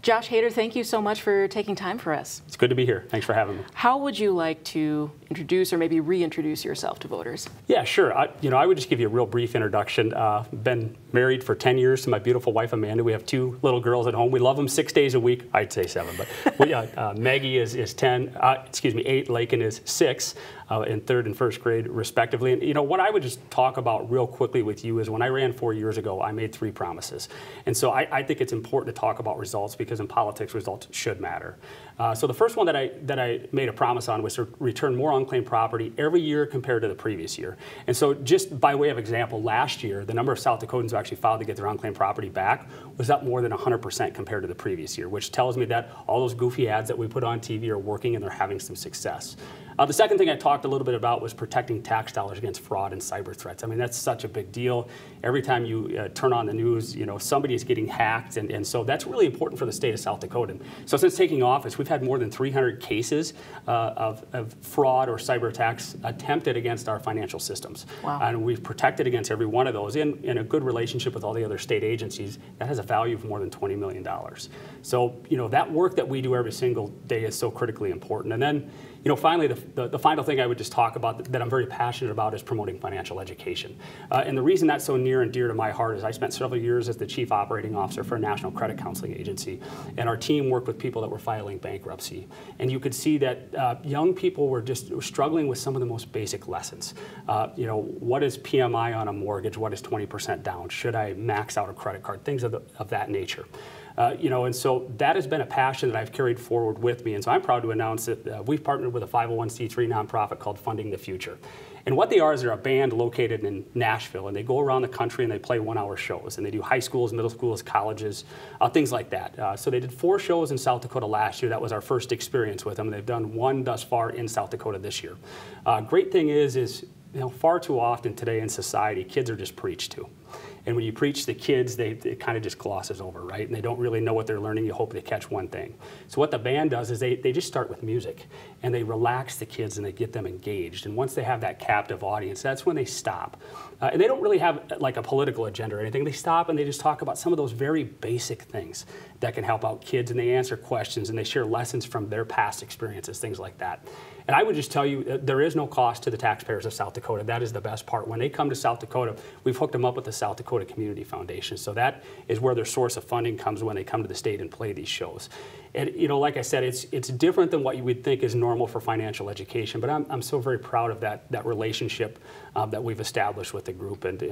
Josh Haeder, thank you so much for taking time for us. It's good to be here. Thanks for having me. How would you like to introduce or maybe reintroduce yourself to voters? Yeah, sure. I would just give you a real brief introduction. Been married for 10 years to my beautiful wife, Amanda. We have 2 little girls at home. We love them 6 days a week. I'd say 7, but Maggie is 10, 8, Lakin is 6, in 3rd and 1st grade, respectively. And what I would just talk about real quickly with you is when I ran 4 years ago, I made 3 promises. And so I think it's important to talk about results because in politics, results should matter. So the first one that I made a promise on was to return more unclaimed property every year compared to the previous year. And so just by way of example, last year, the number of South Dakotans who actually filed to get their unclaimed property back was up more than 100% compared to the previous year, which tells me that all those goofy ads that we put on TV are working and they're having some success. The second thing I talked a little bit about was protecting tax dollars against fraud and cyber threats. I mean, that's such a big deal. Every time you turn on the news, somebody is getting hacked, and so that's really important for the state of South Dakota. So since taking office, we've had more than 300 cases of fraud or cyber attacks attempted against our financial systems. Wow. And we've protected against every one of those in a good relationship with all the other state agencies. That has a value of more than $20 million. So, that work that we do every single day is so critically important. And then, finally, the final thing I would just talk about that I'm very passionate about is promoting financial education. And the reason that's so near and dear to my heart is I spent several years as the chief operating officer for a national credit counseling agency. And our team worked with people that were filing bankruptcy. And you could see that young people were just struggling with some of the most basic lessons. What is PMI on a mortgage? What is 20% down? Should I max out a credit card? Things of that nature. And so that has been a passion that I've carried forward with me. And so I'm proud to announce that we've partnered with a 501c3 nonprofit called Funding the Future. And what they are is they're a band located in Nashville, and they go around the country and they play 1-hour shows. And they do high schools, middle schools, colleges, things like that. So they did 4 shows in South Dakota last year. That was our first experience with them. They've done 1 thus far in South Dakota this year. Great thing is far too often today in society, kids are just preached to. And when you preach to kids, it kind of just glosses over, right? And they don't really know what they're learning. You hope they catch one thing. So what the band does is they just start with music, and they relax the kids and they get them engaged. And once they have that captive audience, that's when they stop. And they don't really have like a political agenda or anything. They stop and they just talk about some of those very basic things that can help out kids, and they answer questions and they share lessons from their past experiences, things like that. And I would just tell you, there is no cost to the taxpayers of South Dakota. That is the best part. When they come to South Dakota, we've hooked them up with the South Dakota Community Foundation. So that is where their source of funding comes when they come to the state and play these shows. And like I said, it's different than what you would think is normal for financial education. But I'm so very proud of that relationship that we've established with the group, and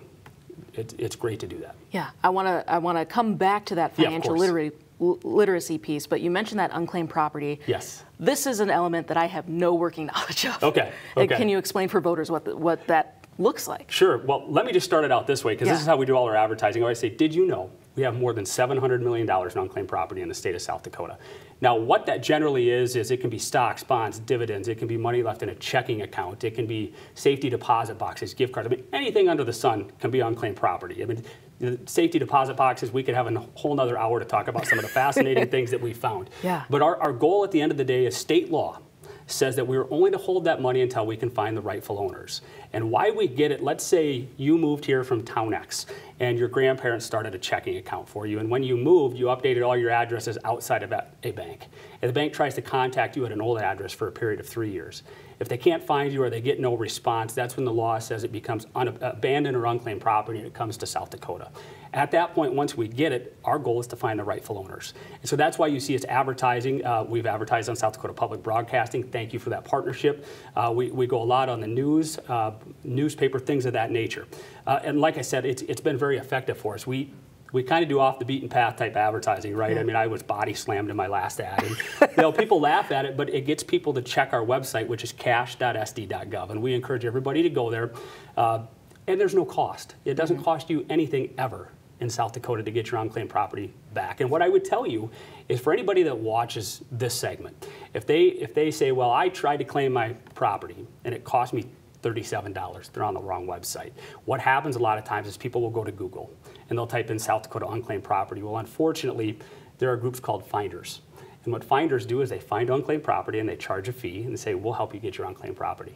it's great to do that. Yeah, I want to come back to that financial literacy piece, but you mentioned that unclaimed property. Yes. This is an element that I have no working knowledge of. Okay. Can you explain for voters what that looks like? Sure. Well, let me just start it out this way, because this is how we do all our advertising. I always say, did you know we have more than $700 million in unclaimed property in the state of South Dakota? Now, what that generally is it can be stocks, bonds, dividends. It can be money left in a checking account. It can be safety deposit boxes, gift cards. I mean, anything under the sun can be unclaimed property. I mean, the safety deposit boxes, we could have a whole nother hour to talk about some of the fascinating things that we found. Yeah. But our goal at the end of the day is state law says that we're only to hold that money until we can find the rightful owners. And why we get it, let's say you moved here from town X and your grandparents started a checking account for you, and when you moved, you updated all your addresses outside of a bank. And the bank tries to contact you at an old address for a period of 3 years. If they can't find you or they get no response, that's when the law says it becomes abandoned or unclaimed property and it comes to South Dakota. At that point, once we get it, our goal is to find the rightful owners. And so that's why you see us advertising. We've advertised on South Dakota Public Broadcasting. Thank you for that partnership. We go a lot on the news, newspaper, things of that nature. And like I said, it's been very effective for us. We kind of do off the beaten path type advertising, right? Yeah. I mean, I was body slammed in my last ad. And, people laugh at it, but it gets people to check our website, which is cash.sd.gov. And we encourage everybody to go there. And there's no cost. It doesn't cost you anything ever in South Dakota to get your unclaimed property back. And what I would tell you is for anybody that watches this segment, if they say, well, I tried to claim my property and it cost me $37, they're on the wrong website. What happens a lot of times is people will go to Google and they'll type in South Dakota unclaimed property. Well, unfortunately, there are groups called finders. And what finders do is they find unclaimed property and they charge a fee and they say, we'll help you get your unclaimed property.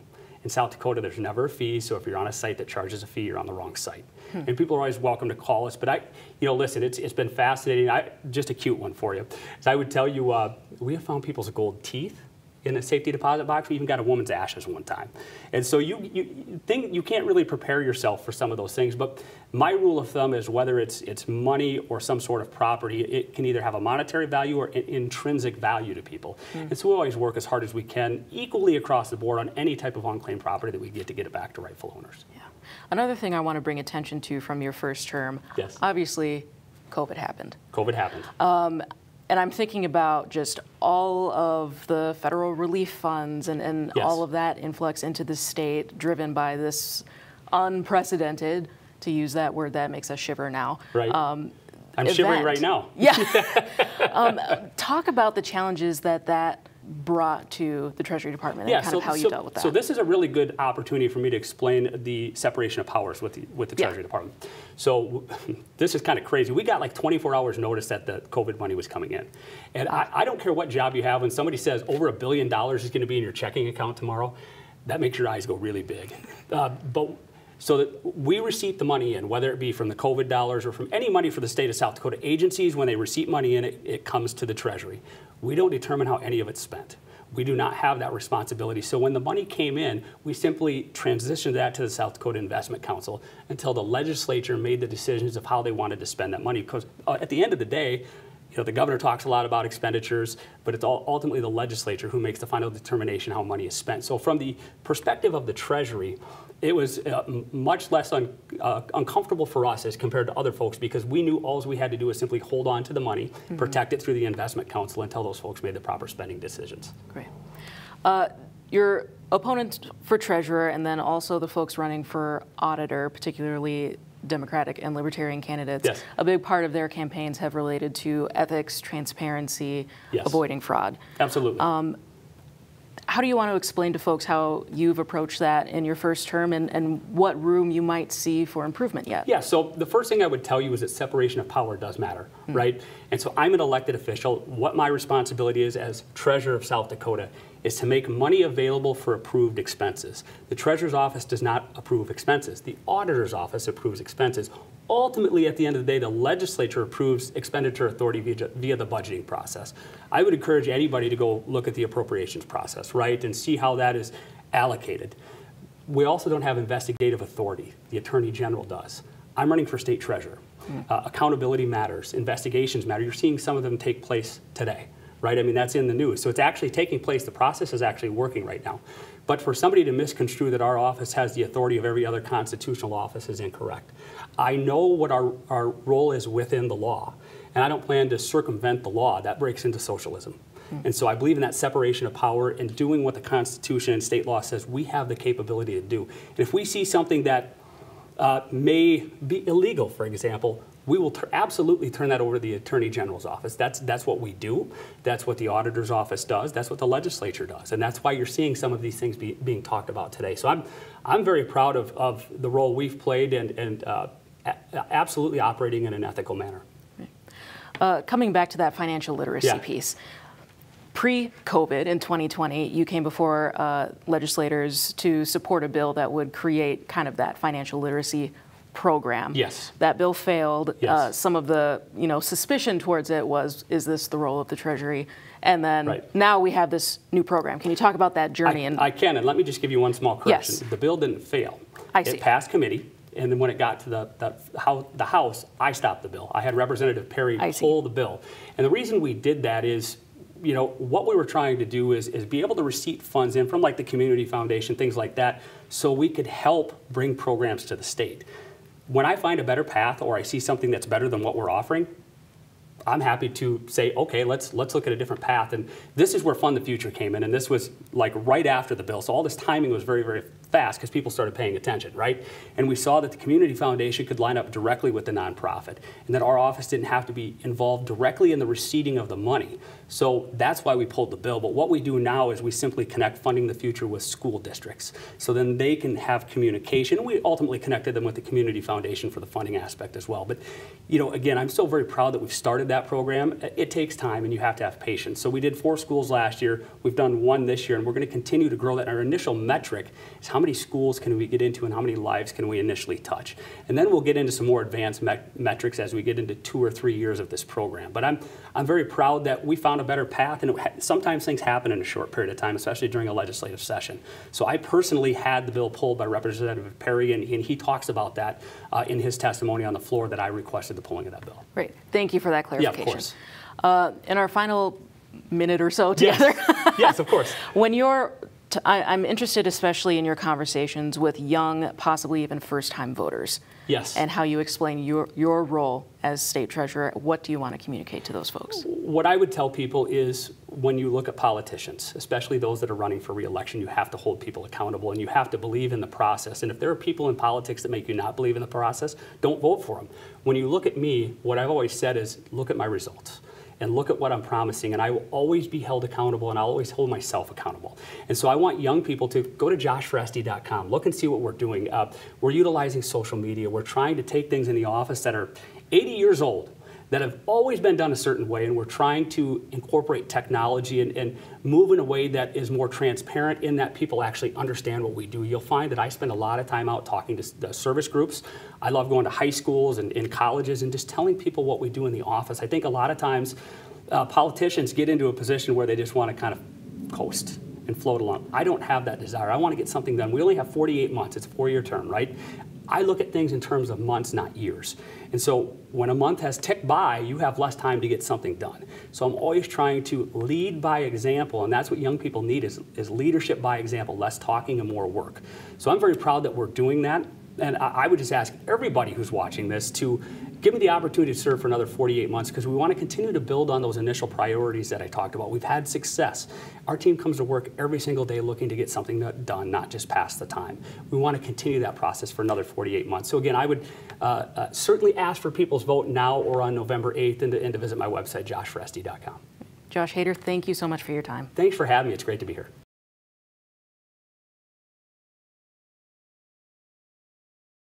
In South Dakota, there's never a fee, so if you're on a site that charges a fee, you're on the wrong site. And people are always welcome to call us, but listen, it's been fascinating. Just a cute one for you. So I would tell you, we have found people's gold teeth in a safety deposit box. We even got a woman's ashes one time. And so you think you can't really prepare yourself for some of those things, but my rule of thumb is whether it's money or some sort of property, it can either have a monetary value or an intrinsic value to people. And so we always work as hard as we can, equally across the board on any type of unclaimed property that we get to get it back to rightful owners. Yeah. Another thing I want to bring attention to from your first term, yes. Obviously, COVID happened. COVID happened. And I'm thinking about just all of the federal relief funds and yes. all of that influx into the state driven by this unprecedented, to use that word that makes us shiver now. Right. I'm shivering right now. Yeah. Talk about the challenges that brought to the Treasury Department and kind of how you dealt with that. So this is a really good opportunity for me to explain the separation of powers with the Treasury Department. So this is kind of crazy. We got like 24 hours notice that the COVID money was coming in. And I don't care what job you have, when somebody says over $1 billion is going to be in your checking account tomorrow, that makes your eyes go really big. So that we receipt the money in, whether it be from the COVID dollars or from any money for the state of South Dakota agencies, when they receipt money in, it comes to the Treasury. We don't determine how any of it's spent. We do not have that responsibility. So when the money came in, we simply transitioned that to the South Dakota Investment Council until the legislature made the decisions of how they wanted to spend that money. Because at the end of the day, the governor talks a lot about expenditures, but it's ultimately the legislature who makes the final determination how money is spent. So from the perspective of the Treasury, it was much less uncomfortable for us as compared to other folks, because we knew all we had to do was simply hold on to the money, protect it through the Investment Council until those folks made the proper spending decisions. Great. Your opponent for treasurer and then also the folks running for auditor, particularly Democratic and Libertarian candidates, yes. A big part of their campaigns have related to ethics, transparency, yes. avoiding fraud. Absolutely. How do you want to explain to folks how you've approached that in your first term and what room you might see for improvement yet? Yeah, so the first thing I would tell you is that separation of power does matter, right? And so I'm an elected official. What my responsibility is as Treasurer of South Dakota is to make money available for approved expenses. The Treasurer's office does not approve expenses. The Auditor's office approves expenses. Ultimately, at the end of the day, the legislature approves expenditure authority via the budgeting process. I would encourage anybody to go look at the appropriations process, right, and see how that is allocated. We also don't have investigative authority. The Attorney General does. I'm running for state treasurer. Accountability matters. Investigations matter. You're seeing some of them take place today, right? I mean, that's in the news. So it's actually taking place. The process is actually working right now. But for somebody to misconstrue that our office has the authority of every other constitutional office is incorrect. I know what our role is within the law, and I don't plan to circumvent the law. That breaks into socialism. And so I believe in that separation of power and doing what the Constitution and state law says we have the capability to do. And if we see something that may be illegal, for example, we will absolutely turn that over to the Attorney General's office. That's what we do. That's what the Auditor's office does. That's what the legislature does. And that's why you're seeing some of these things being talked about today. So I'm very proud of the role we've played and absolutely operating in an ethical manner. Coming back to that financial literacy piece, pre-COVID in 2020, you came before legislators to support a bill that would create kind of that financial literacy program. Yes. That bill failed. Yes. Some of the suspicion towards it was, is this the role of the Treasury? And then now we have this new program. Can you talk about that journey? I can, and let me just give you one small correction. Yes. The bill didn't fail. I see. It passed committee, and then when it got to the House, I stopped the bill. I had Representative Perry pull the bill. And the reason we did that is, what we were trying to do is be able to receipt funds in from like the Community Foundation, things like that, so we could help bring programs to the state. When I find a better path or I see something that's better than what we're offering, I'm happy to say, okay, let's look at a different path. And this is where Fund the Future came in, and this was like right after the bill. So all this timing was very, very fast because people started paying attention, right? And we saw that the Community Foundation could line up directly with the nonprofit, and that our office didn't have to be involved directly in the receipting of the money. So that's why we pulled the bill. But what we do now is we simply connect Funding the Future with school districts. So then they can have communication. We ultimately connected them with the Community Foundation for the funding aspect as well. But, again, I'm so very proud that we've started that program. It takes time, and you have to have patience. So we did 4 schools last year. We've done 1 this year, and we're going to continue to grow that. Our initial metric is how many schools can we get into and how many lives can we initially touch? And then we'll get into some more advanced metrics as we get into 2 or 3 years of this program. But I'm very proud that we found a better path, and sometimes things happen in a short period of time, especially during a legislative session. So I personally had the bill pulled by Representative Perry, and he talks about that in his testimony on the floor that I requested the pulling of that bill. Great. Thank you for that clarification. Yeah, of course. In our final minute or so together. Yes, yes, of course. When I'm interested especially in your conversations with young, possibly even first-time voters. Yes. And how you explain your role as state treasurer. What do you want to communicate to those folks? What I would tell people is when you look at politicians, especially those that are running for re-election, you have to hold people accountable and you have to believe in the process. And if there are people in politics that make you not believe in the process, don't vote for them. When you look at me, what I've always said is look at my results. And look at what I'm promising, and I will always be held accountable, and I'll always hold myself accountable. And so I want young people to go to joshforesti.com, look and see what we're doing. We're utilizing social media. We're trying to take things in the office that are 80 years old, that have always been done a certain way, and we're trying to incorporate technology and move in a way that is more transparent in that people actually understand what we do. You'll find that I spend a lot of time out talking to the service groups. I love going to high schools and in colleges and just telling people what we do in the office. I think a lot of times politicians get into a position where they just want to kind of coast and float along. I don't have that desire. I want to get something done. We only have 48 months. It's a 4-year term, right? I look at things in terms of months, not years. And so when a month has ticked by, you have less time to get something done. So I'm always trying to lead by example, and that's what young people need is leadership by example, less talking and more work. So I'm very proud that we're doing that. And I would just ask everybody who's watching this to give me the opportunity to serve for another 48 months because we want to continue to build on those initial priorities that I talked about. We've had success. Our team comes to work every single day looking to get something done, not just pass the time. We want to continue that process for another 48 months. So again, I would certainly ask for people's vote now or on November 8th and to visit my website, joshforesti.com. Josh Haeder, thank you so much for your time. Thanks for having me. It's great to be here.